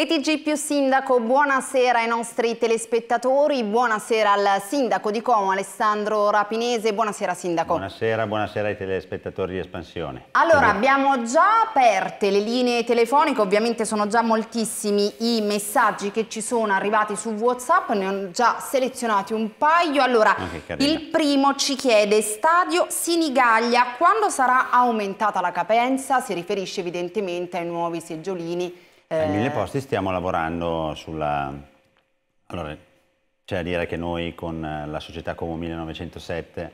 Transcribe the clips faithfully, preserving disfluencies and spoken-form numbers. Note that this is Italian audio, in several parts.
E T G più Sindaco, buonasera ai nostri telespettatori, buonasera al Sindaco di Como, Alessandro Rapinese. Buonasera Sindaco. Buonasera, buonasera ai telespettatori di Espansione. Allora, abbiamo già aperte le linee telefoniche, ovviamente sono già moltissimi i messaggi che ci sono arrivati su WhatsApp, ne ho già selezionati un paio. Allora, il primo ci chiede: Stadio Sinigaglia, quando sarà aumentata la capienza? Si riferisce evidentemente ai nuovi seggiolini. Ai mille posti stiamo lavorando sulla... Allora, c'è da dire che noi con la società Como millenovecentosette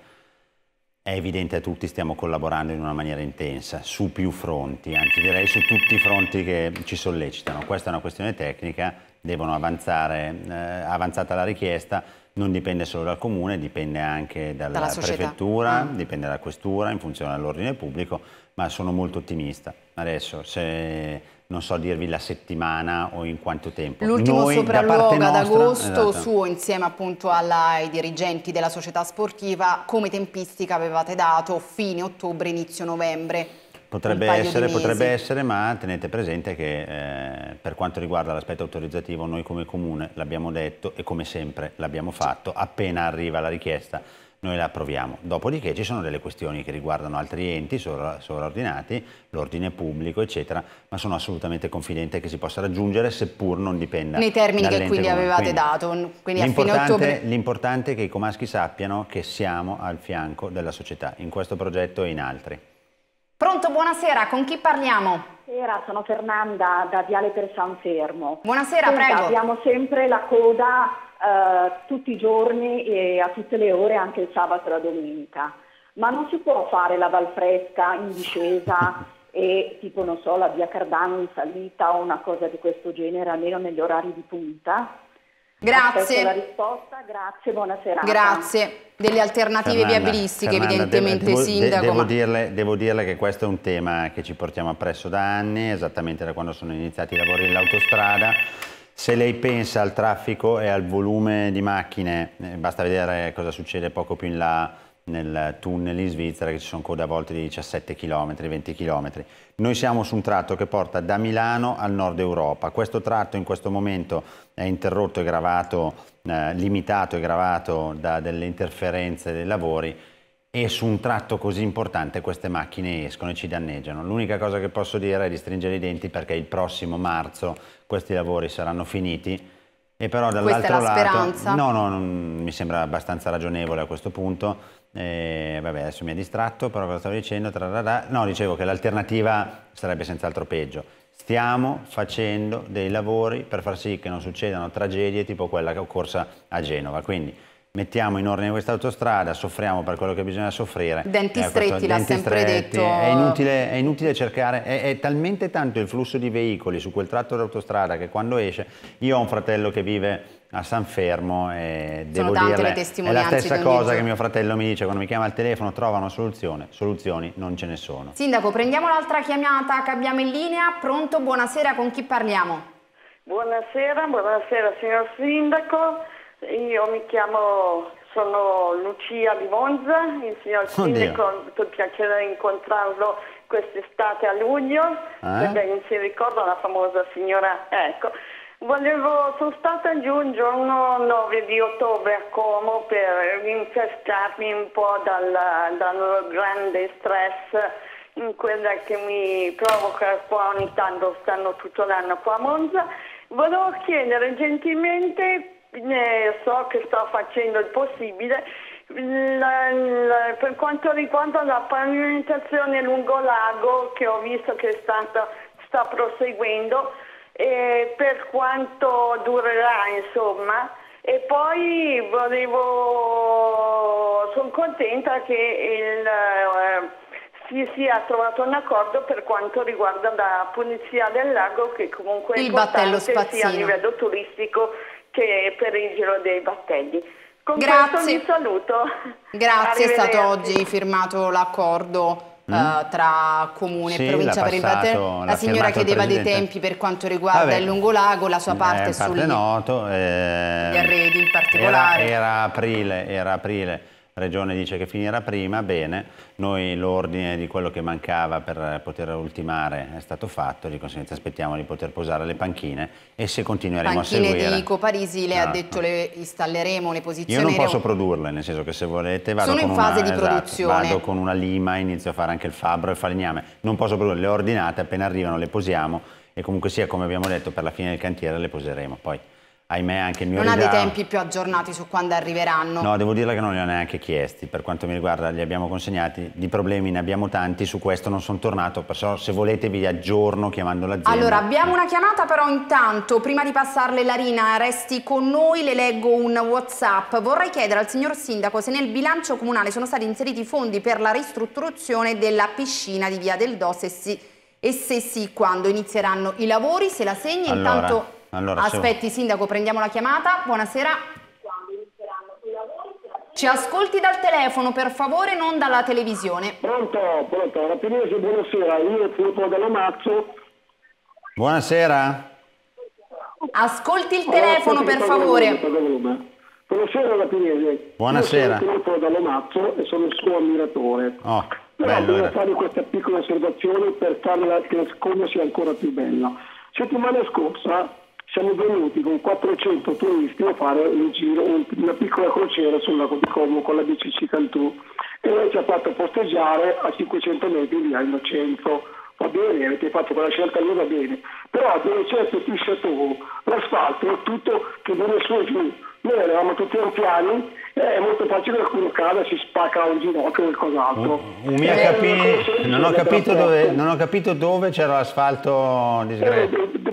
è evidente a tutti, stiamo collaborando in una maniera intensa, su più fronti, anzi direi su tutti i fronti che ci sollecitano. Questa è una questione tecnica, devono avanzare, eh, avanzata la richiesta, non dipende solo dal Comune, dipende anche dalla, dalla prefettura, mm. dipende dalla questura, in funzione dell'ordine pubblico, ma sono molto ottimista. Adesso, se non so dirvi la settimana o in quanto tempo. L'ultimo sopralluogo ad agosto, esatto, suo insieme appunto alla, ai dirigenti della società sportiva, come tempistica avevate dato fine ottobre, inizio novembre. Potrebbe essere, potrebbe essere, ma tenete presente che eh, per quanto riguarda l'aspetto autorizzativo noi come Comune l'abbiamo detto e come sempre l'abbiamo fatto, appena arriva la richiesta noi la approviamo. Dopodiché ci sono delle questioni che riguardano altri enti sovraordinati, l'ordine pubblico eccetera, ma sono assolutamente confidente che si possa raggiungere seppur non dipenda nei termini che quindi avevate dato, quindi a fine ottobre. L'importante è che i comaschi sappiano che siamo al fianco della società in questo progetto e in altri. Pronto, buonasera, con chi parliamo? Buonasera, sono Fernanda da Viale per San Fermo. Buonasera, Senta, prego. Abbiamo sempre la coda eh, tutti i giorni e a tutte le ore, anche il sabato e la domenica. Ma non si può fare la Valfresca in discesa e tipo, non so, la via Cardano in salita o una cosa di questo genere, almeno negli orari di punta? Grazie. Aspetto la risposta, grazie, buona serata. Grazie. Delle alternative Fernanda, viabilistiche, Fernanda, evidentemente, devo, Sindaco. Devo, ma... dirle, devo dirle che questo è un tema che ci portiamo appresso da anni, esattamente da quando sono iniziati i lavori dell'autostrada. Se lei pensa al traffico e al volume di macchine, eh, basta vedere cosa succede poco più in là nel tunnel in Svizzera, che ci sono code a volte di diciassette chilometri, venti chilometri. Noi siamo su un tratto che porta da Milano al nord Europa. Questo tratto in questo momento è interrotto e gravato, eh, limitato e gravato da delle interferenze dei lavori, e su un tratto così importante queste macchine escono e ci danneggiano. L'unica cosa che posso dire è di stringere i denti, perché il prossimo marzo questi lavori saranno finiti. E però dall'altro lato, speranza. no, no, non, mi sembra abbastanza ragionevole a questo punto. Eh, vabbè, adesso mi ha distratto, però cosa stavo dicendo? Trararà. No, dicevo che l'alternativa sarebbe senz'altro peggio. Stiamo facendo dei lavori per far sì che non succedano tragedie tipo quella che è occorsa a Genova, quindi mettiamo in ordine questa autostrada, soffriamo per quello che bisogna soffrire. Denti eh, stretti, l'ha sempre stretti. detto. È inutile, è inutile cercare, è, è talmente tanto il flusso di veicoli su quel tratto d'autostrada che quando esce, io ho un fratello che vive a San Fermo e devo dirle, è la stessa cosa che mio fratello mi dice quando mi chiama al telefono: trova una soluzione, soluzioni non ce ne sono. Sindaco, prendiamo l'altra chiamata che abbiamo in linea. Pronto, buonasera, con chi parliamo? Buonasera, buonasera signor Sindaco. Io mi chiamo, sono Lucia di Monza, il signor Sindaco, ho avuto il piacere di incontrarlo quest'estate a luglio, eh? perché non si ricorda la famosa signora, ecco. Volevo, sono stata giù un giorno nove di ottobre a Como per rinfrescarmi un po' dal, dal grande stress in quella che mi provoca qua ogni tanto, stanno tutto l'anno qua a Monza. Volevo chiedere gentilmente, eh, so che sto facendo il possibile, la, la, per quanto riguarda la pavimentazione lungo lago, che ho visto che è stata, sta proseguendo, e per quanto durerà insomma, e poi volevo, sono contenta che il, eh, si sia trovato un accordo per quanto riguarda la pulizia del lago, che comunque è il importante sia a livello turistico che per il giro dei battelli. Con Grazie. questo vi saluto. Grazie, è stato oggi firmato l'accordo Uh, tra Comune sì, e Provincia per il Battello. La signora chiedeva dei tempi per quanto riguarda Vabbè, il lungolago, la sua parte, eh, parte sugli noto, eh, gli arredi in particolare. Era, era aprile, era aprile. Regione dice che finirà prima, bene, noi l'ordine di quello che mancava per poter ultimare è stato fatto, di conseguenza aspettiamo di poter posare le panchine e se continueremo panchine a seguire... di Coparisi, lei no, ha detto no. le installeremo, le posizioneremo. Io non posso produrle, nel senso che se volete vado sono con in fase una, di esatto, produzione. vado con una lima, inizio a fare anche il fabbro e il falegname, non posso produrle, le ordinate, appena arrivano le posiamo e comunque sia, come abbiamo detto, per la fine del cantiere le poseremo. Poi ahimè anche il mio non ha dei ritardo... tempi più aggiornati su quando arriveranno? No, devo dirle che non li ho neanche chiesti, per quanto mi riguarda li abbiamo consegnati, di problemi ne abbiamo tanti, su questo non sono tornato, perciò se volete vi aggiorno chiamando l'azienda. Allora abbiamo una chiamata, però intanto prima di passarle la Rina resti con noi, le leggo un WhatsApp. Vorrei chiedere al signor Sindaco se nel bilancio comunale sono stati inseriti fondi per la ristrutturazione della piscina di Via del Dos e, si, e se sì, quando inizieranno i lavori, se la segna. Allora... Intanto Allora, aspetti se... Sindaco, prendiamo la chiamata. Buonasera. Ci ascolti dal telefono per favore, non dalla televisione. Pronto, pronto, Rapinese, buonasera, io Filippo Dall'Amazzo. Buonasera. Ascolti il telefono per favore. Buonasera Rapinese. Buonasera. Io sono Filippo Dall'Amazzo e sono il suo ammiratore. Oh, Però bello, devo era. fare questa piccola osservazione per farla che la seconda sia ancora più bella. Settimana scorsa siamo venuti con quattrocento turisti a fare un giro, un, una piccola crociera sul lago di Como con la B C C Cantù e lei ci ha fatto posteggiare a cinquecento metri di via Innocenzo. Va bene, avete fatto quella scelta lì, va bene, però dove c'è questo Chateau l'asfalto è tutto che viene su e giù. Noi eravamo tutti anziani e è molto facile che qualcuno cada, si spacca un ginocchio o qualcos'altro. Uh, mi ha Eh, capi... non, ho capito dove, non ho capito dove c'era l'asfalto disgregato. Eh,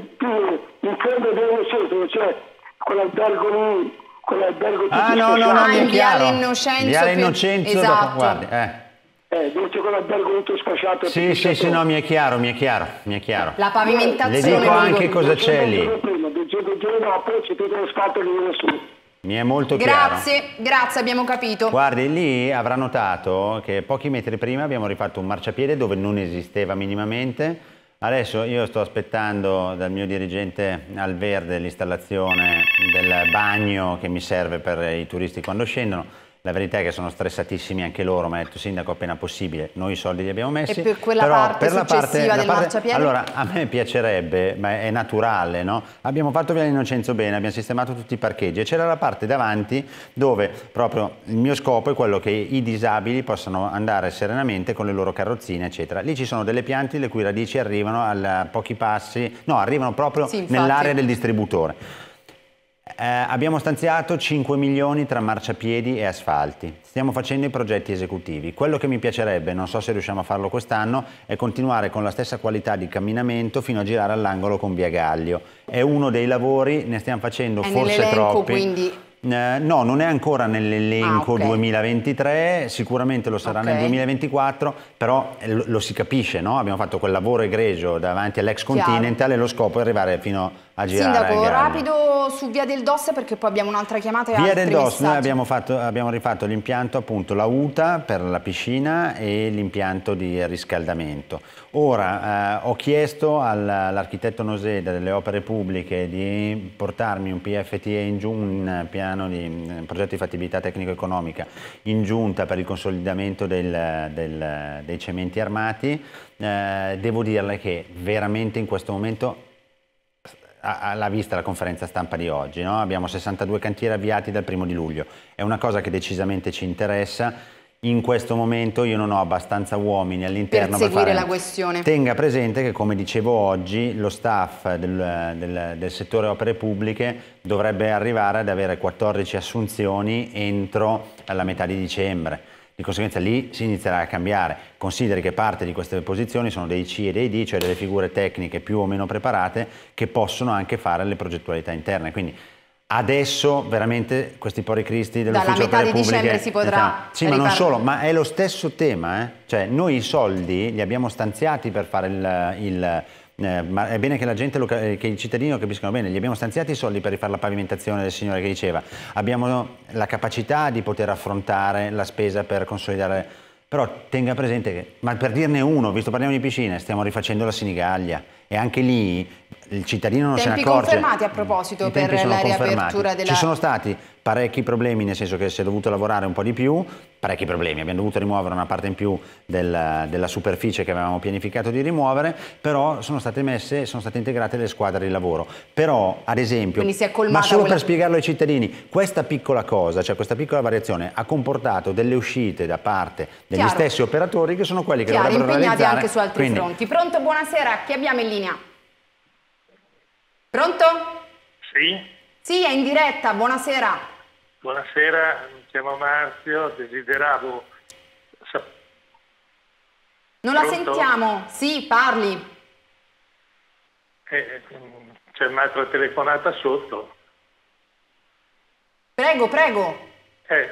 in fondo dell'Innocenzo dove c'è quell'albergo lì, quell'albergo tutto Ah no, no, no, Ah, mi è in chiaro. Viale Innocenzo, Viale per- Innocenzo, esatto. dopo- guardi, eh. eh, dove c'è quell'albergo tutto sfasciato. Sì, sì, sì, no, mi è chiaro, mi è chiaro, mi è chiaro. La pavimentazione. Le dico anche lungo- cosa c'è lì. Prima, due giorni dopo c'è tutto l'asfalto che viene su. Mi è molto chiaro. Grazie, grazie, abbiamo capito. Guardi, lì avrà notato che pochi metri prima abbiamo rifatto un marciapiede dove non esisteva minimamente. Adesso io sto aspettando dal mio dirigente al verde l'installazione del bagno che mi serve per i turisti quando scendono. La verità è che sono stressatissimi anche loro, mi ha detto Sindaco appena possibile, noi i soldi li abbiamo messi. E per quella però parte per la successiva la del parte, marciapiede? Allora, a me piacerebbe, ma è naturale, no? Abbiamo fatto Via Innocenzo bene, abbiamo sistemato tutti i parcheggi e c'era la parte davanti dove proprio il mio scopo è quello che i disabili possano andare serenamente con le loro carrozzine, eccetera. Lì ci sono delle piante le cui radici arrivano a pochi passi, no, arrivano proprio Sì, nell'area del distributore. Eh, abbiamo stanziato cinque milioni tra marciapiedi e asfalti, stiamo facendo i progetti esecutivi. Quello che mi piacerebbe, non so se riusciamo a farlo quest'anno, è continuare con la stessa qualità di camminamento fino a girare all'angolo con Via Gallio. È uno dei lavori, ne stiamo facendo È forse nell'elenco, troppi. quindi... Eh, no, non è ancora nell'elenco Ah, okay. duemilaventitré, sicuramente lo sarà Okay. nel duemilaventiquattro, però eh, lo, lo si capisce, no? Abbiamo fatto quel lavoro egregio davanti all'ex Chiaro. Continental e lo scopo è arrivare fino a girare Sindaco, a Gallio. rapido su Via del Dos perché poi abbiamo un'altra chiamata e Via altri del Dos, messaggi. noi abbiamo, fatto, abbiamo rifatto l'impianto, appunto la U T A per la piscina e l'impianto di riscaldamento. Ora eh, ho chiesto all'architetto Noseda delle opere pubbliche di portarmi un P F T E in giù, un piano di un progetto di fattibilità tecnico-economica in giunta per il consolidamento del, del, dei cementi armati. Eh, devo dirle che veramente in questo momento alla vista la conferenza stampa di oggi, no? Abbiamo sessantadue cantieri avviati dal primo di luglio, è una cosa che decisamente ci interessa. In questo momento io non ho abbastanza uomini all'interno per seguire fare... la questione. Tenga presente che, come dicevo oggi, lo staff del, del, del settore opere pubbliche dovrebbe arrivare ad avere quattordici assunzioni entro la metà di dicembre. Di conseguenza lì si inizierà a cambiare. Consideri che parte di queste posizioni sono dei C e dei D, cioè delle figure tecniche più o meno preparate che possono anche fare le progettualità interne. Quindi adesso veramente questi poveri cristi dell'ufficio opere pubbliche... Dalla metà di dicembre si potrà... Sì, ma non solo, ma è lo stesso tema. Eh? Cioè noi i soldi li abbiamo stanziati per fare il... il Eh, ma è bene che la gente, lo, che i cittadini lo capiscano bene, gli abbiamo stanziati i soldi per rifare la pavimentazione del signore che diceva, abbiamo la capacità di poter affrontare la spesa per consolidare, però tenga presente che, ma per dirne uno, visto parliamo di piscine, stiamo rifacendo la Sinigaglia e anche lì il cittadino non Tempi se ne accorge. Tempi confermati a proposito per la riapertura della... Ci sono stati parecchi problemi, nel senso che si è dovuto lavorare un po' di più, parecchi problemi, abbiamo dovuto rimuovere una parte in più del, della superficie che avevamo pianificato di rimuovere, però sono state messe, sono state integrate le squadre di lavoro. Però, ad esempio, ma solo quella... per spiegarlo ai cittadini, questa piccola cosa, cioè questa piccola variazione ha comportato delle uscite da parte degli Chiaro. stessi operatori che sono quelli che Chiaro, dovrebbero impegnati realizzare. anche su altri Quindi... fronti. Pronto, buonasera, chi abbiamo in linea? Pronto? Sì? Sì, è in diretta, buonasera. Buonasera, mi chiamo Marzio, desideravo... Non la sentiamo? Sì, parli. Eh, c'è un'altra telefonata sotto. Prego, prego. Eh.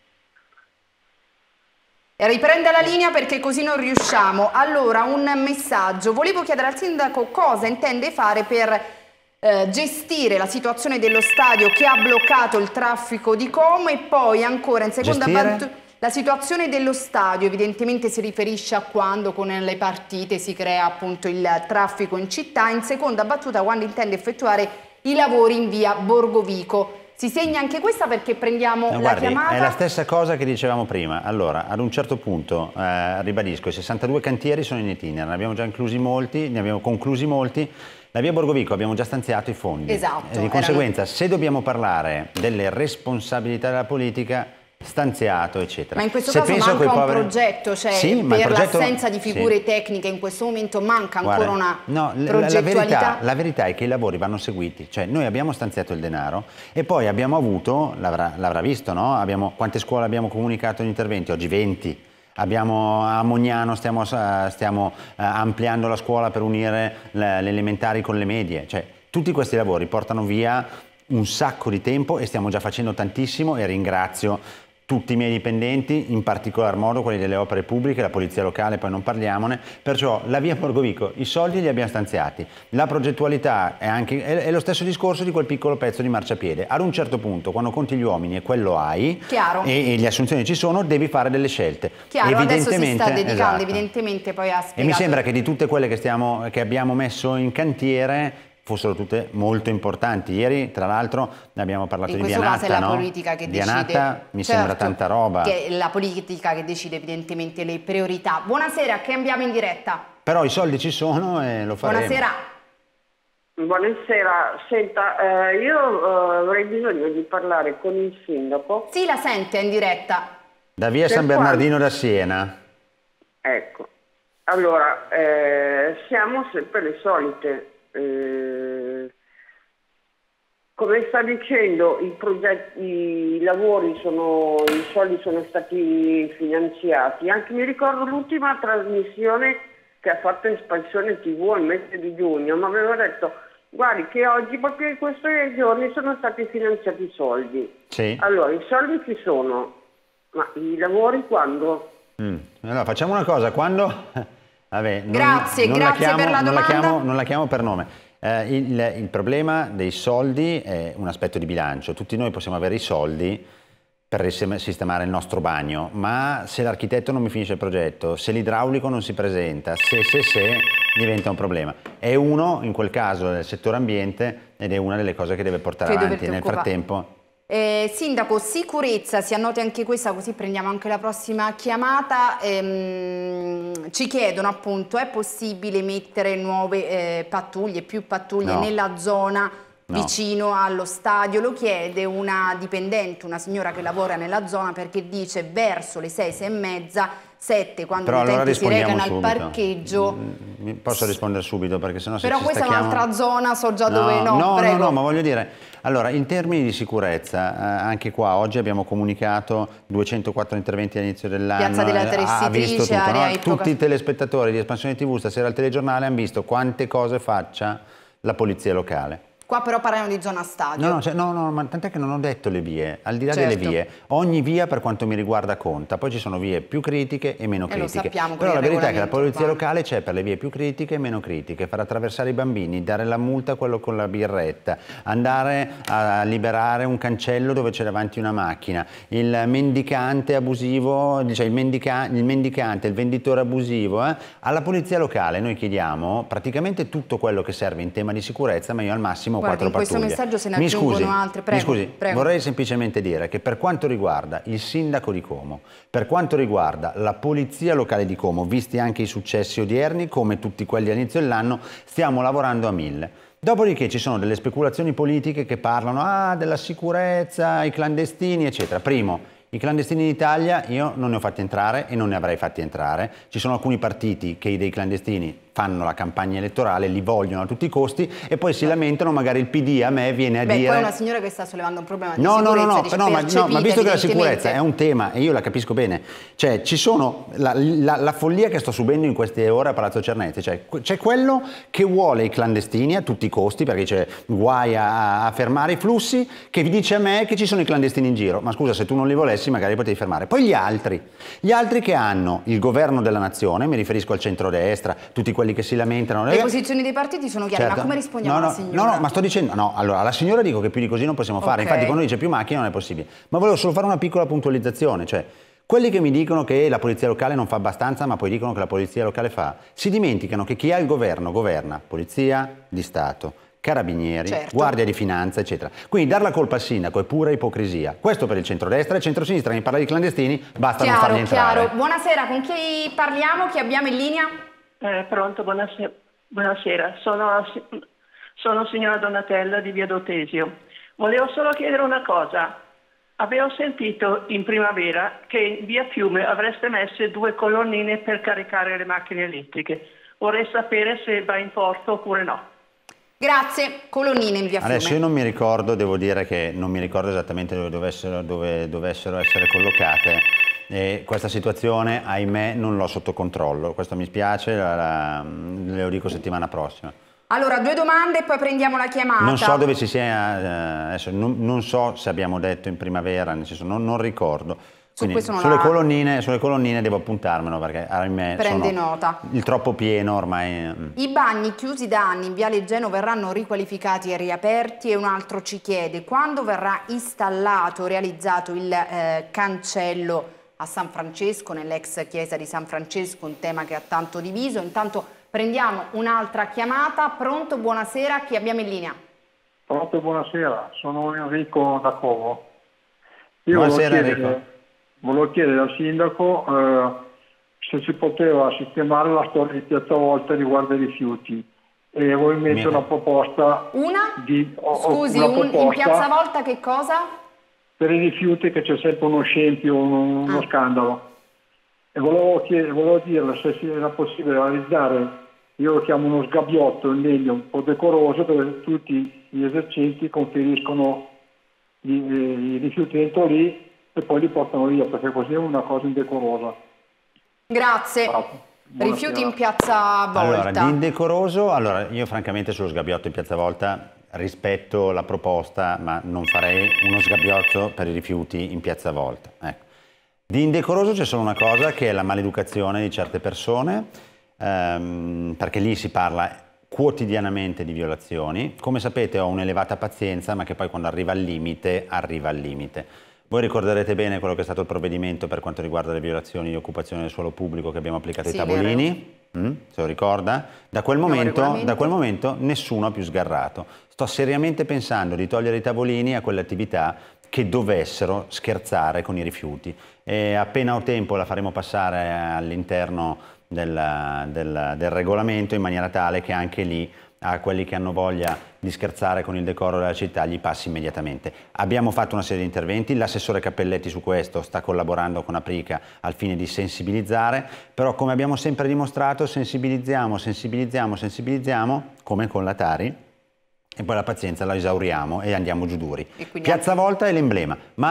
Riprenda la linea perché così non riusciamo. Allora, un messaggio. Volevo chiedere al sindaco cosa intende fare per eh, gestire la situazione dello stadio che ha bloccato il traffico di Como e poi ancora in seconda battuta la situazione dello stadio. Evidentemente si riferisce a quando con le partite si crea appunto il traffico in città. In seconda battuta quando intende effettuare i lavori in via Borgovico. Si segna anche questa perché prendiamo no, la guardi, chiamata. È la stessa cosa che dicevamo prima. Allora, ad un certo punto, eh, ribadisco, i sessantadue cantieri sono in itinere, ne abbiamo già inclusi molti, ne abbiamo conclusi molti. La via Borgovico abbiamo già stanziato i fondi. Esatto. Di conseguenza, erano... se dobbiamo parlare delle responsabilità della politica, stanziato, eccetera. Ma in questo se caso penso manca un poveri... progetto, cioè sì, per progetto... l'assenza di figure sì. tecniche in questo momento manca ancora Guarda, una no, progettualità. La verità, la verità è che i lavori vanno seguiti, cioè noi abbiamo stanziato il denaro e poi abbiamo avuto, l'avrà visto, no? Abbiamo, quante scuole abbiamo comunicato gli interventi? Oggi venti. Abbiamo, a Mognano stiamo, stiamo uh, ampliando la scuola per unire le, le elementari con le medie, cioè tutti questi lavori portano via un sacco di tempo e stiamo già facendo tantissimo e ringrazio tutti i miei dipendenti, in particolar modo quelli delle opere pubbliche, la polizia locale, poi non parliamone, perciò la via Borgovico, i soldi li abbiamo stanziati, la progettualità è, anche, è, è lo stesso discorso di quel piccolo pezzo di marciapiede, ad un certo punto quando conti gli uomini e quello hai e, e le assunzioni ci sono, devi fare delle scelte. Chiaro, adesso si sta dedicando esatto. evidentemente poi a spiegare. E mi sembra che di tutte quelle che, stiamo, che abbiamo messo in cantiere fossero tutte molto importanti. Ieri, tra l'altro, ne abbiamo parlato di Vianatta, no? In questo caso è la politica che decide. Vianatta mi certo, sembra tanta roba. Che è la politica che decide evidentemente le priorità. Buonasera, che andiamo in diretta. Però i soldi ci sono e lo faremo. Buonasera. Buonasera, senta, eh, io eh, avrei bisogno di parlare con il sindaco. Sì, la sente, è in diretta. Da via per San Bernardino quando... da Siena. Ecco, allora, eh, siamo sempre le solite. Eh, come sta dicendo, i progetti, i lavori sono, i soldi sono stati finanziati. Anche mi ricordo l'ultima trasmissione che ha fatto Espansione tivù al mese di giugno, ma aveva detto guardi che oggi, proprio in questi giorni, sono stati finanziati i soldi. Sì. Allora, i soldi ci sono, ma i lavori quando? Mm. Allora, facciamo una cosa, quando... Vabbè, non, grazie, non grazie la chiamo, per la non domanda. La chiamo, non la chiamo per nome. Eh, il, il problema dei soldi è un aspetto di bilancio. Tutti noi possiamo avere i soldi per sistemare il nostro bagno, ma se l'architetto non mi finisce il progetto, se l'idraulico non si presenta, se, se, se, diventa un problema. È uno, in quel caso, del settore ambiente ed è una delle cose che deve portare che avanti. Nel frattempo... Eh, Sindaco, sicurezza, si annoti anche questa così prendiamo anche la prossima chiamata. Ehm, ci chiedono appunto, è possibile mettere nuove eh, pattuglie, più pattuglie no. nella zona no. vicino allo stadio? Lo chiede una dipendente, una signora che lavora nella zona, perché dice verso le sei, sei e mezza, sette, quando Però gli utenti allora si recano subito. al parcheggio. Mm, posso rispondere subito perché sennò se Però ci questa stacchiamo... è un'altra zona, so già no, dove no, no, prego. no, no, ma voglio dire... Allora, in termini di sicurezza, eh, anche qua oggi abbiamo comunicato duecentoquattro interventi all'inizio dell'anno. Piazza della Trescitrice, eh, area no? Tutti i telespettatori di Espansione tivù stasera al telegiornale hanno visto quante cose faccia la polizia locale. Qua però parliamo di zona stadio. No, no, cioè, no, no, ma tant'è che non ho detto le vie, al di là certo. delle vie, ogni via per quanto mi riguarda conta, poi ci sono vie più critiche e meno e critiche. Lo sappiamo, però la verità è che la polizia urbano. locale c'è per le vie più critiche e meno critiche, far attraversare i bambini, dare la multa a quello con la birretta, andare a liberare un cancello dove c'è davanti una macchina, il mendicante abusivo, cioè il, mendica, il mendicante, il venditore abusivo. Eh? Alla polizia locale noi chiediamo praticamente tutto quello che serve in tema di sicurezza, ma io al massimo Guardi, quattro pattuglie. Se ne mi scusi, altre. Prego, mi scusi prego. vorrei semplicemente dire che per quanto riguarda il sindaco di Como, per quanto riguarda la polizia locale di Como, visti anche i successi odierni, come tutti quelli all'inizio dell'anno, stiamo lavorando a mille. Dopodiché ci sono delle speculazioni politiche che parlano ah, della sicurezza, i clandestini, eccetera. Primo, i clandestini in Italia io non ne ho fatti entrare e non ne avrei fatti entrare. Ci sono alcuni partiti che dei clandestini fanno la campagna elettorale, li vogliono a tutti i costi e poi si lamentano, magari il P D a me viene a Beh, dire... poi è una signora che sta sollevando un problema di no, sicurezza. No, no, dice, no, ma, no, ma visto che la sicurezza è un tema, e io la capisco bene, cioè ci sono la, la, la follia che sto subendo in queste ore a Palazzo Cernezzi, cioè c'è quello che vuole i clandestini a tutti i costi, perché c'è guai a, a fermare i flussi, che vi dice a me che ci sono i clandestini in giro, ma scusa, se tu non li volessi magari potevi fermare. Poi gli altri, gli altri che hanno il governo della nazione, mi riferisco al centrodestra, tutti quelli che si lamentano. Le posizioni dei partiti sono chiare, certo. Ma come rispondiamo no, no, alla signora? No, no, ma sto dicendo, no, allora, alla signora dico che più di così non possiamo fare, okay. Infatti quando dice più macchine non è possibile. Ma volevo solo fare una piccola puntualizzazione, cioè, quelli che mi dicono che la polizia locale non fa abbastanza, ma poi dicono che la polizia locale fa, si dimenticano che chi ha il governo governa polizia di Stato, carabinieri, certo. guardia di finanza, eccetera. Quindi dar la colpa al sindaco è pura ipocrisia. Questo per il centrodestra e il centrosinistra, mi parla di clandestini, basta chiaro, non farli entrare. Chiaro. Buonasera, con chi parliamo? Chi abbiamo in linea? Eh, pronto, buonasera. Buonasera, sono, sono signora Donatella di Via Dotesio. Volevo solo chiedere una cosa. Avevo sentito in primavera che in via Fiume avreste messo due colonnine per caricare le macchine elettriche. Vorrei sapere se va in porto oppure no. Grazie, colonnine in via Fiume. Adesso io non mi ricordo, devo dire che non mi ricordo esattamente dove dovessero, dove dovessero essere collocate. E questa situazione, ahimè, non l'ho sotto controllo. Questo mi spiace, la, la, le lo dico settimana prossima. Allora, due domande e poi prendiamo la chiamata. Non so dove si sia, eh, adesso non, non so se abbiamo detto in primavera, nel senso non, non ricordo. Su Quindi, sulle, la... colonnine, sulle colonnine devo appuntarmelo perché ahimè prende sono nota. Il troppo pieno ormai. I bagni chiusi da anni in Viale Geno verranno riqualificati e riaperti e un altro ci chiede quando verrà installato, realizzato il eh, cancello a San Francesco, nell'ex chiesa di San Francesco, un tema che ha tanto diviso. Intanto prendiamo un'altra chiamata. Pronto, buonasera, chi abbiamo in linea? Pronto, buonasera, sono Enrico da Como. Io buonasera volevo chiedere, Enrico. Volevo chiedere al sindaco eh, se si poteva sistemare la storia di Piazza Volta riguardo ai rifiuti. E voi metto una proposta. Una? Di, o, Scusi, una un, proposta in Piazza Volta che cosa? Per i rifiuti che c'è sempre uno scempio, uno, uno ah. scandalo. E volevo, chiedere, volevo dirle se era possibile realizzare, io lo chiamo uno sgabbiotto in legno un po' decoroso, dove tutti gli esercenti conferiscono i, i rifiuti dentro lì e poi li portano via, perché così è una cosa indecorosa. Grazie. Ah, rifiuti in Piazza Volta. Allora, di indecoroso, allora io francamente sullo sgabbiotto in Piazza Volta rispetto la proposta, ma non farei uno sgabbiotto per i rifiuti in Piazza Volta. Ecco. Di indecoroso c'è solo una cosa, che è la maleducazione di certe persone, ehm, perché lì si parla quotidianamente di violazioni. Come sapete ho un'elevata pazienza, ma che poi quando arriva al limite, arriva al limite. Voi ricorderete bene quello che è stato il provvedimento per quanto riguarda le violazioni di occupazione del suolo pubblico che abbiamo applicato ai sì, tavolini? Mm? Se lo ricorda? Da quel, momento, da quel momento nessuno ha più sgarrato. Sto seriamente pensando di togliere i tavolini a quelle attività che dovessero scherzare con i rifiuti. E appena ho tempo la faremo passare all'interno del, del, del regolamento in maniera tale che anche lì a quelli che hanno voglia di scherzare con il decoro della città gli passi immediatamente. Abbiamo fatto una serie di interventi, l'assessore Cappelletti su questo sta collaborando con Aprica al fine di sensibilizzare, però come abbiamo sempre dimostrato sensibilizziamo, sensibilizziamo, sensibilizziamo, come con la Tari, e poi la pazienza la esauriamo e andiamo giù duri. Piazza Volta è l'emblema, ma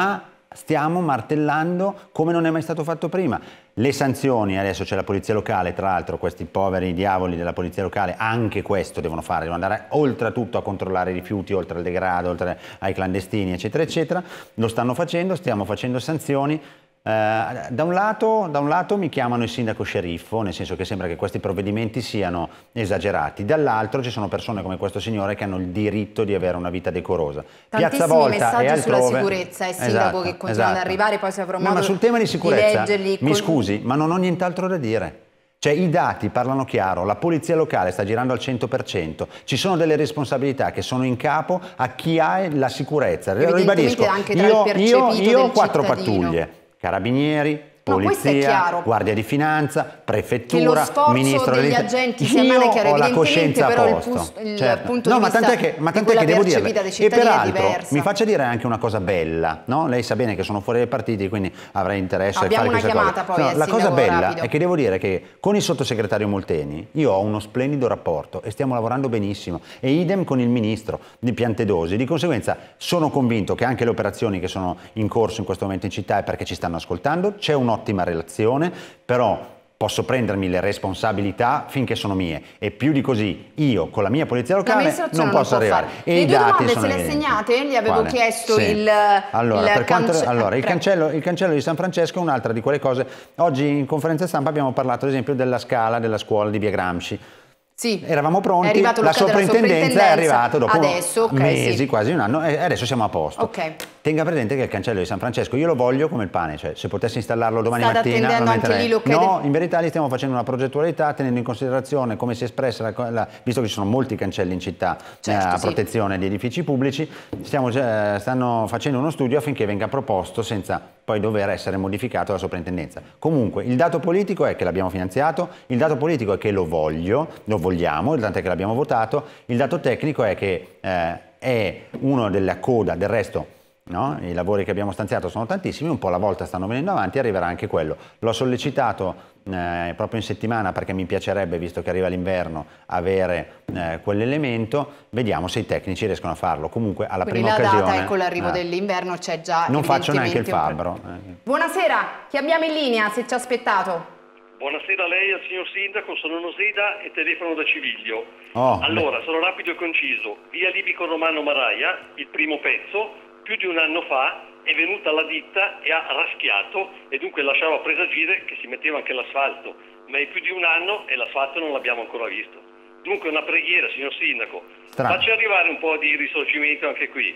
stiamo martellando come non è mai stato fatto prima. Le sanzioni, adesso c'è la polizia locale, tra l'altro questi poveri diavoli della polizia locale anche questo devono fare, devono andare oltretutto a controllare i rifiuti, oltre al degrado, oltre ai clandestini, eccetera, eccetera. Lo stanno facendo, stiamo facendo sanzioni. Eh, da, un lato, da un lato mi chiamano il sindaco sceriffo, nel senso che sembra che questi provvedimenti siano esagerati, dall'altro ci sono persone come questo signore che hanno il diritto di avere una vita decorosa. Piazza Volta e altrove, sulla sicurezza e sindaco esatto, che continuano esatto. ad arrivare, poi se avrò modo no, ma sul tema di sicurezza, di leggerli mi con... scusi, ma non ho nient'altro da dire. Cioè i dati parlano chiaro, la polizia locale sta girando al cento per cento, ci sono delle responsabilità che sono in capo a chi ha la sicurezza. Ribadisco, anche tra io, il io, io ho quattro cittadino. pattuglie, carabinieri, No, polizia, guardia di finanza, prefettura, ministro degli agenti sia male chiaro, ho la coscienza a posto. Il, il certo. punto no, di ma vista tant'è che, ma tant'è che devo dirle. E peraltro mi faccia dire anche una cosa bella, no? Lei sa bene che sono fuori dai partiti, quindi avrei interesse Abbiamo a fare queste chiamata, cose. poi, No, la cosa bella rapido. è che devo dire che con il sottosegretario Molteni io ho uno splendido rapporto e stiamo lavorando benissimo, e idem con il ministro di Piantedosi. Di conseguenza sono convinto che anche le operazioni che sono in corso in questo momento in città è perché ci stanno ascoltando, c'è un'ottima relazione, però posso prendermi le responsabilità finché sono mie, e più di così io con la mia polizia locale non posso non arrivare. E le i due dati domande sono se le segnate? Gli avevo Quale? chiesto sì. il, allora, il, per quanto, cance... allora eh, il, cancello, il cancello di San Francesco è un'altra di quelle cose. Oggi in conferenza stampa abbiamo parlato ad esempio della scala della scuola di Via Gramsci. Sì, eravamo pronti, è la soprintendenza, soprintendenza è arrivata dopo adesso, okay, mesi, sì. quasi un anno, e adesso siamo a posto. Okay. Tenga presente che il cancello di San Francesco io lo voglio come il pane, cioè se potessi installarlo domani State mattina lo metterei. Anche lì no, in verità li stiamo facendo una progettualità tenendo in considerazione come si è espressa, la, la, visto che ci sono molti cancelli in città certo, eh, a sì. protezione di edifici pubblici, stiamo, eh, stanno facendo uno studio affinché venga proposto senza poi dover essere modificato dalla soprintendenza. Comunque il dato politico è che l'abbiamo finanziato, il dato politico è che lo voglio, lo vogliamo, il tanto è che l'abbiamo votato, il dato tecnico è che eh, è uno della coda, del resto no? I lavori che abbiamo stanziato sono tantissimi, un po' alla volta stanno venendo avanti, arriverà anche quello. L'ho sollecitato eh, proprio in settimana perché mi piacerebbe, visto che arriva l'inverno, avere eh, quell'elemento, vediamo se i tecnici riescono a farlo. Comunque alla Quindi prima la occasione... data è con l'arrivo eh, dell'inverno, c'è già non faccio neanche il fabbro. Un... Buonasera, chi abbiamo in linea, se ci ha aspettato? Buonasera a lei, al signor Sindaco, sono Noseda e telefono da Civiglio. Oh, allora, beh. sono rapido e conciso. Via Libico Romano Maraia, il primo pezzo, più di un anno fa è venuta la ditta e ha raschiato e dunque lasciava presagire che si metteva anche l'asfalto, ma è più di un anno e l'asfalto non l'abbiamo ancora visto. Dunque una preghiera, signor Sindaco, Strano. faccia arrivare un po' di risorgimento anche qui.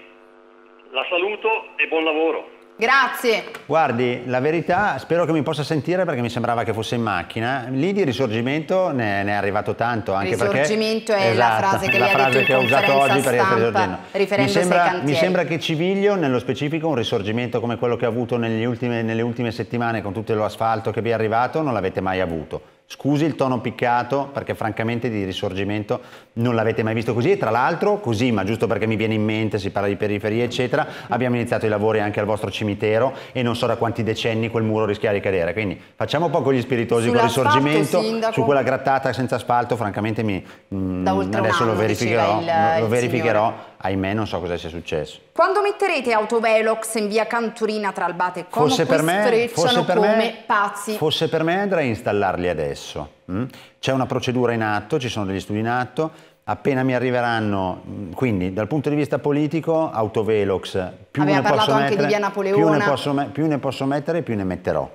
La saluto e buon lavoro. Grazie. Guardi, la verità, spero che mi possa sentire perché mi sembrava che fosse in macchina. Lì di risorgimento ne, ne è arrivato tanto, anche perché risorgimento è esatto, la frase che la lei ha frase detto in che ho usato oggi per essere stampa, riferendosi mi sembra, ai cantieri. mi sembra che Civiglio, nello specifico, un risorgimento come quello che ha avuto negli ultime, nelle ultime settimane con tutto l'asfalto che vi è arrivato, non l'avete mai avuto. Scusi il tono piccato, perché francamente di risorgimento non l'avete mai visto così, e tra l'altro così, ma giusto perché mi viene in mente, si parla di periferie eccetera, abbiamo iniziato i lavori anche al vostro cimitero e non so da quanti decenni quel muro rischia di cadere, quindi facciamo un po' con gli spiritosi con il risorgimento, sindaco, su quella grattata senza asfalto francamente mi, mh, adesso lo verificherò, il, lo verificherò signore. Ahimè non so cosa sia successo. Quando metterete autovelox in via Canturina tra Albate e Como, fosse per me, fosse per come me, pazzi? Fosse per me andrei a installarli adesso. Mm? C'è una procedura in atto, ci sono degli studi in atto, appena mi arriveranno, quindi dal punto di vista politico, autovelox, più Aveva ne posso anche mettere, di via Napoleona. Più ne, posso, più ne posso mettere, più ne metterò.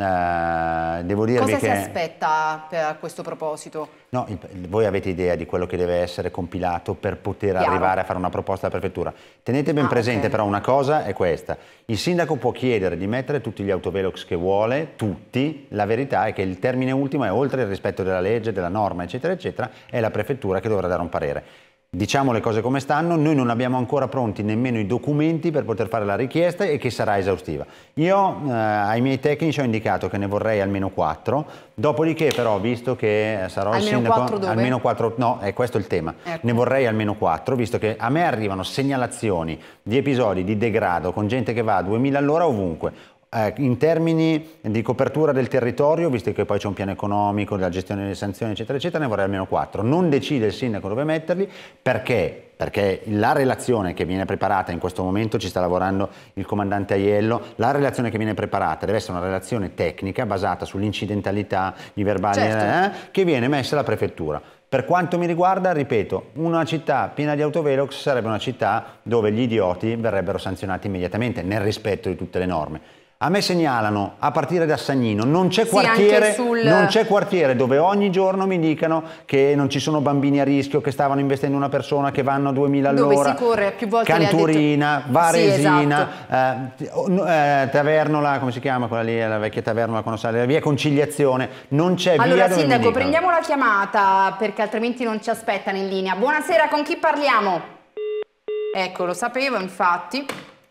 Uh, devo dirvi Cosa che... si aspetta per, a questo proposito? No, il, voi avete idea di quello che deve essere compilato per poter Chiaro. arrivare a fare una proposta alla prefettura. Tenete ben ah, presente okay. però una cosa, è questa. Il sindaco può chiedere di mettere tutti gli autovelox che vuole, tutti. La verità è che il termine ultimo è, oltre il rispetto della legge, della norma, eccetera, eccetera, è la prefettura che dovrà dare un parere. Diciamo le cose come stanno, noi non abbiamo ancora pronti nemmeno i documenti per poter fare la richiesta e che sarà esaustiva. Io eh, ai miei tecnici ho indicato che ne vorrei almeno quattro, dopodiché però visto che sarò almeno il sindaco... quattro dove? Almeno quattro, no, è questo il tema. Ecco. Ne vorrei almeno quattro, visto che a me arrivano segnalazioni di episodi di degrado con gente che va a duemila all'ora ovunque. Eh, in termini di copertura del territorio, visto che poi c'è un piano economico, della gestione delle sanzioni, eccetera, eccetera, ne vorrei almeno quattro. Non decide il sindaco dove metterli, perché? Perché la relazione che viene preparata, in questo momento ci sta lavorando il comandante Aiello, la relazione che viene preparata deve essere una relazione tecnica basata sull'incidentalità, i verbali, certo. eh, che viene messa alla prefettura. Per quanto mi riguarda, ripeto, una città piena di autovelox sarebbe una città dove gli idioti verrebbero sanzionati immediatamente, nel rispetto di tutte le norme. A me segnalano, a partire da Sagnino, non c'è sì, quartiere, sul... non c'è quartiere dove ogni giorno mi dicano che non ci sono bambini a rischio, che stavano investendo una persona, che vanno a duemila all'ora. Dove si corre più volte. Canturina, Varesina, sì, esatto. eh, eh, Tavernola, come si chiama quella lì, la vecchia Tavernola, quando sale, la via Conciliazione, non c'è via allora, dove Sindaco, mi dicono. prendiamo la chiamata perché altrimenti non ci aspettano in linea. Buonasera, con chi parliamo? Ecco, lo sapevo infatti.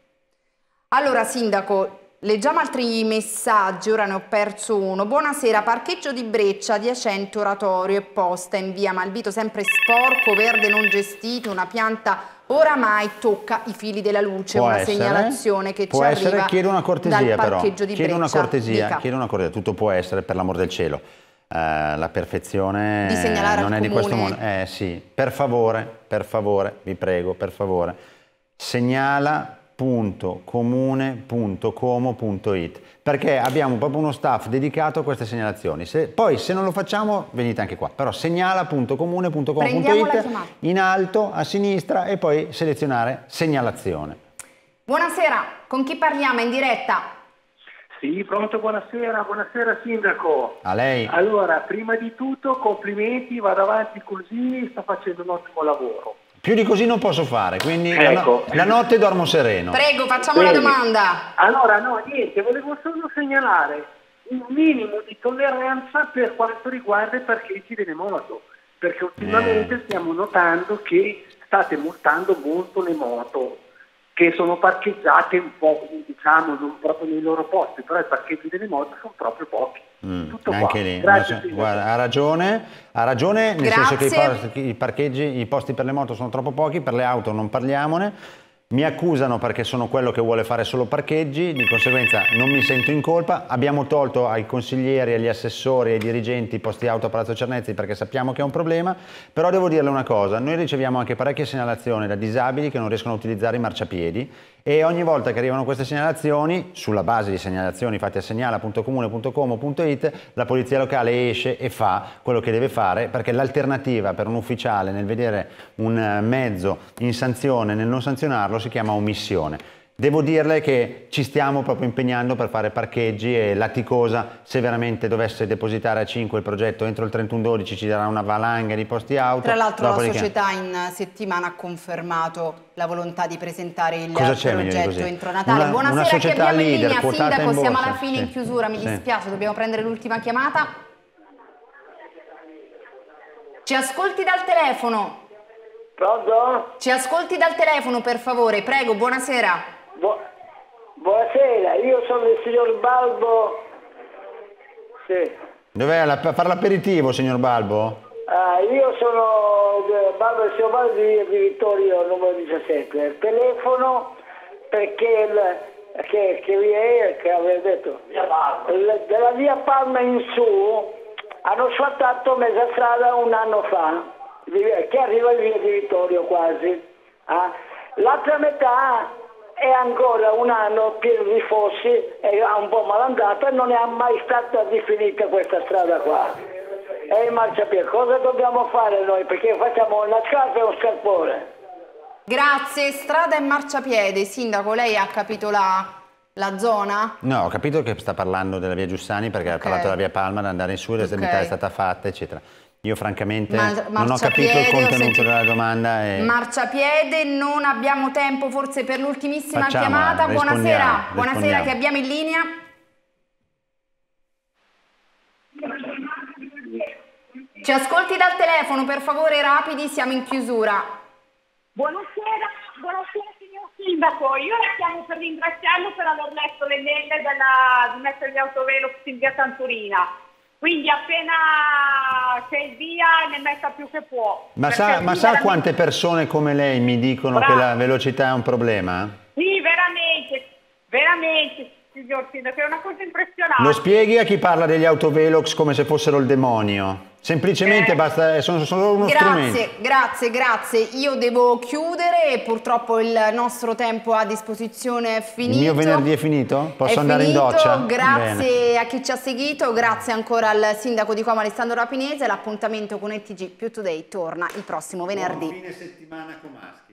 Allora, Sindaco, leggiamo altri messaggi, ora ne ho perso uno. Buonasera, parcheggio di Breccia, adiacente oratorio e posta in via Malvito, sempre sporco, verde non gestito, una pianta oramai tocca i fili della luce, può una essere, segnalazione che può ci essere, arriva chiedo una cortesia, dal parcheggio però, di chiedo Breccia. una cortesia, Dica. chiedo una cortesia, tutto può essere, per l'amor del cielo. Uh, la perfezione di segnalare non al è comune. Di questo mondo. Eh sì, per favore, per favore, vi prego, per favore, segnala punto comune punto como punto it, perché abbiamo proprio uno staff dedicato a queste segnalazioni. Se, poi se non lo facciamo venite anche qua, però segnala punto comune punto como punto it in alto a sinistra e poi selezionare segnalazione. Buonasera, con chi parliamo in diretta? Sì, pronto, buonasera, buonasera Sindaco. A lei. Allora, prima di tutto complimenti, vado avanti così, sta facendo un ottimo lavoro. Più di così non posso fare, quindi ecco. la, no la notte dormo sereno. Prego, facciamo Bene. la domanda. Allora, no, niente, volevo solo segnalare un minimo di tolleranza per quanto riguarda i parcheggi delle moto, perché ultimamente eh. stiamo notando che state multando molto le moto, che sono parcheggiate un po', diciamo, non proprio nei loro posti, però i parcheggi delle moto sono proprio pochi. Mm, Tutto anche qua. lì, Grazie, guarda, ha ragione, ha ragione nel Grazie. senso che i, i parcheggi, i posti per le moto sono troppo pochi, per le auto non parliamone. Mi accusano perché sono quello che vuole fare solo parcheggi, di conseguenza non mi sento in colpa. Abbiamo tolto ai consiglieri, agli assessori e ai dirigenti i posti auto a Palazzo Cernezzi perché sappiamo che è un problema, però devo dirle una cosa, noi riceviamo anche parecchie segnalazioni da disabili che non riescono a utilizzare i marciapiedi e ogni volta che arrivano queste segnalazioni, sulla base di segnalazioni fatte a segnala punto comune punto como punto it, la polizia locale esce e fa quello che deve fare, perché l'alternativa per un ufficiale nel vedere un mezzo in sanzione, nel non sanzionarlo, si chiama omissione. Devo dirle che ci stiamo proprio impegnando per fare parcheggi e Laticosa, se veramente dovesse depositare a cinque il progetto entro il trentuno dodici, ci darà una valanga di posti auto. Tra l'altro la Dopodiché... società in settimana ha confermato la volontà di presentare il Cosa progetto entro Natale. Una, Buonasera, una chi abbiamo leader, in linea? Sindaco, in siamo borsa. alla fine sì. in chiusura, mi sì. dispiace, dobbiamo prendere l'ultima chiamata. Ci ascolti dal telefono? Pronto? Ci ascolti dal telefono, per favore, prego, buonasera. Bu buonasera, io sono il signor Balbo. Sì. Dov'è? La, per l'aperitivo, signor Balbo? Ah, io sono Balbo del signor Balbo di, di Vittorio, numero diciassette. Telefono perché il, che, che vi è, che avete detto, il, della via Palma in su hanno asfaltato mezza strada un anno fa, che arriva in via di Vittorio quasi. Ah. L'altra metà è ancora un anno pieno di fossi, è un po' malandata e non è mai stata definita questa strada qua. E il marciapiede, cosa dobbiamo fare noi? Perché facciamo una scarpa e un scarpone. Grazie, strada e marciapiede. Sindaco, lei ha capito la, la zona? No, ho capito che sta parlando della via Giussani perché okay. ha parlato della via Palma, da andare in su, la okay. metà è stata fatta, eccetera. Io francamente Mar non ho capito il contenuto della domanda. E... Marciapiede, non abbiamo tempo forse per l'ultimissima Facciamola, chiamata. Buonasera, buonasera, rispondiamo. Che abbiamo in linea. Ci ascolti dal telefono, per favore, rapidi, siamo in chiusura. Buonasera, buonasera signor Sindaco, io la chiamo per ringraziarlo per aver letto le mail della, di mettere gli autovelox in via Canturina. Quindi appena c'è il via ne metta più che può. Ma sa, ma sa quante persone come lei mi dicono Bravo. che la velocità è un problema? Sì, veramente, veramente. signor Sindaco, è una cosa impressionante. Lo spieghi a chi parla degli autovelox come se fossero il demonio? Semplicemente Eh. basta, sono solo uno strumento. Grazie, grazie, grazie. Io devo chiudere e purtroppo il nostro tempo a disposizione è finito. Il mio venerdì è finito? Posso È andare finito. in doccia? Grazie Bene. a chi ci ha seguito, grazie ancora al sindaco di Como Alessandro Rapinese. L'appuntamento con E T G più Today torna il prossimo venerdì. Buon fine settimana comasca.